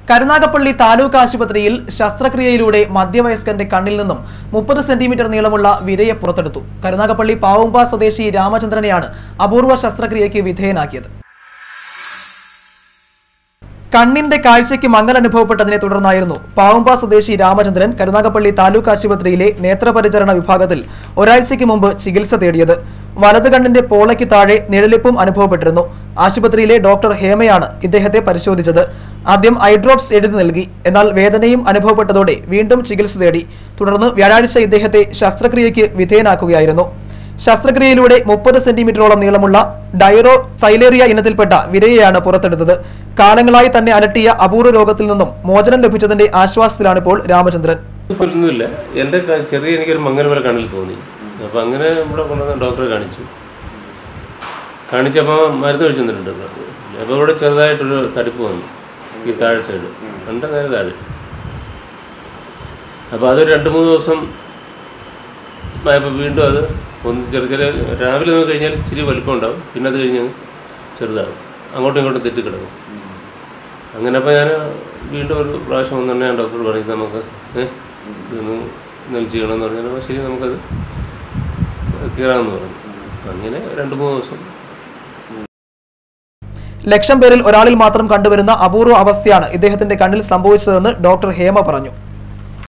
കരുനാഗപ്പള്ളി താലൂക്ക് ആശുപത്രിയിൽ ശസ്ത്രക്രിയയിലൂടെ മധ്യവയസ്കന്റെ കണ്ണിൽ നിന്നും 30 സെന്റിമീറ്റർ നീളമുള്ള വിരയെ പുറത്തെടുത്തു. കരുനാഗപ്പള്ളി പാവുമ്പ സ്വദേശി രാമചന്ദ്രനെയാണ് അപൂർവ ശസ്ത്രക്രിയയ്ക്ക് വിധേയനാക്കിയത്. കണ്ണിന്റെ കാഴ്ചയ്ക്ക് മങ്ങൽ അനുഭവപ്പെട്ടതിനെ തുടർന്നായിരുന്നു പാവുമ്പ സ്വദേശി രാമചന്ദ്രൻ കരുനാഗപ്പള്ളി താലൂക്ക് ആശുപത്രിയിലെ നേത്രപരിചരണ വിഭാഗത്തിൽ ഒരാഴ്ചയ്ക്ക് മുമ്പ് ചികിത്സ തേടിയത്. വലത് കണ്ണിന്റെ പോളയ്ക്ക് താഴെ നിഴലിപ്പും അനുഭവപ്പെട്ടിരുന്നു. ആശുപത്രിയിലെ ഡോക്ടർ ഹേമയാണ് ഇദ്ദേഹത്തെ പരിശോധിച്ചത്. ആദ്യം ഐ ഡ്രോപ്സ് എഴുതി നൽകി. എന്നാൽ വേദനയും അനുഭവപ്പെട്ടതോടെ വീണ്ടും ചികിത്സ തേടി. തുടർന്ന് വ്യാഴാഴ്ച ഇദ്ദേഹത്തെ ശസ്ത്രക്രിയയ്ക്ക് വിധേയനാക്കുകയായിരുന്നു. ശസ്ത്രക്രിയയിലൂടെ 30 സെന്റിമീറ്ററോളം നീളമുള്ള ഡയറോ സൈലേറിയ ഇനത്തിൽപ്പെട്ട വിരയെയാണ് പുറത്തെടുത്തത്. കാലങ്ങളായി തന്നെ അലട്ടിയ അപൂർവ രോഗത്തിൽ നിന്നും മോചനം ലഭിച്ചതിന്റെ ആശ്വാസത്തിലാണിപ്പോൾ രാമചന്ദ്രൻ. ഒന്നുമില്ല, എൻ്റെ എനിക്കൊരു മങ്ങൽ പോലെ കണ്ണിൽ തോന്നി. അപ്പോൾ അങ്ങനെ ഇവിടെ കൊണ്ടുവന്ന ഡോക്ടറെ കാണിച്ചപ്പോൾ മരുന്ന് കഴിച്ചു തന്നിട്ടുണ്ട്. അപ്പോൾ ഇവിടെ ചെറുതായിട്ടൊരു തടിപ്പ് വന്നു ഈ താഴെ സൈഡ്, കണ്ട നേരെ താഴെ. അപ്പോൾ അതൊരു 2-3 ദിവസം ആയപ്പോൾ വീണ്ടും അത് ഒന്ന് ചെറിയ രാവിലെ നോക്കി കഴിഞ്ഞാൽ ഇച്ചിരി വലുപ്പം ഉണ്ടാവും, പിന്നെ അത് കഴിഞ്ഞ് ചെറുതാകും, അങ്ങോട്ടും ഇങ്ങോട്ടും തെറ്റിക്കിടക്കും. അങ്ങനെ അപ്പോൾ ഞാൻ വീണ്ടും ഒരു പ്രാവശ്യം ഒന്ന് തന്നെ ഞാൻ ഡോക്ടർ പറഞ്ഞു നമുക്ക് ഇതൊന്ന് ഇന്നലെ ചെയ്യണമെന്ന് പറഞ്ഞാൽ ശരി നമുക്കത് കീറാമെന്ന് പറഞ്ഞു. അങ്ങനെ 2-3 ദിവസം. ലക്ഷം പേരിൽ ഒരാളിൽ മാത്രം കണ്ടുവരുന്ന അപൂർവ അവസ്ഥയാണ് ഇദ്ദേഹത്തിന്റെ കണ്ണിൽ സംഭവിച്ചതെന്ന് ഡോക്ടർ ഹേമ പറഞ്ഞു.